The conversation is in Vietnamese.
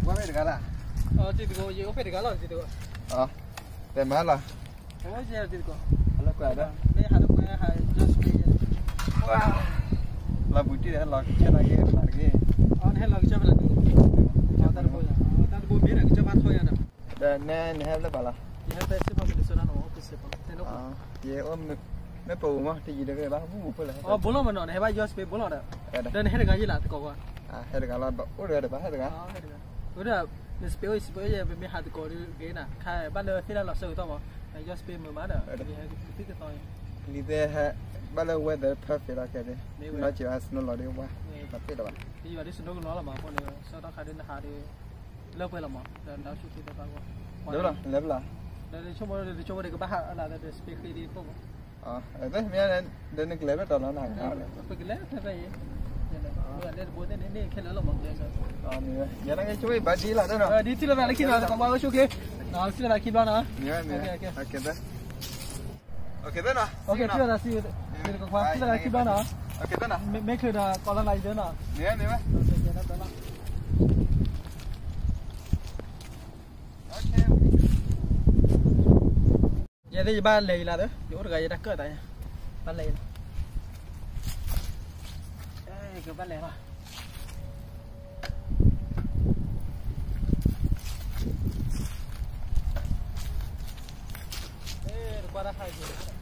qua bên cái là chị có gì phải cái là chị có để má là có gì chị có là quẹt đó đây hai đứa hai just là buổi trưa là cái này cái hay là cái là ta bôi biết là cái cho thôi à để nè hay là bảo là hay là sẽ bao giờ sẽ nó cái sẽ bao vậy ôm mấy bù mà thì gì được cái bác bù phải là bốn lon mà nó hay bao giờ sẽ bốn lon đó đây hết cái gì là có qua hết cái là ủa được bác hết cái ủa được mình spray giờ mình hạt có cái nè khai ban đầu khi là sờ tao mà hay just spray mờ má đó thì hay cái thôi đi đây bắt đầu weather perfect là cái đấy nó chỉ là snow lọt đi qua tập cái đó thì giờ đi snow nó là mà con này sau đó khai đến hà đi lớp về là mà đào chút thì tao qua đúng rồi lớp là đây cho đây cái bát là để spray khi đi không đấy mình đến cái lớp đó nó nặng cao đấy cái lớp thế vậy đây bố đây khi lớn là mọi người giờ nó cái chuối bà đi là đó rồi đi là lại khi nào còn bao nhiêu kia nào xin là khi đó nữa ok thế nào ok chưa là xin còn khoan xin là khi đó nữa ok thế nào mấy khi là còn lại nữa nào nè giờ thì ba lì là đó chỗ được cái đặt cỡ tại ba lì cái ba lì mà qua đó hai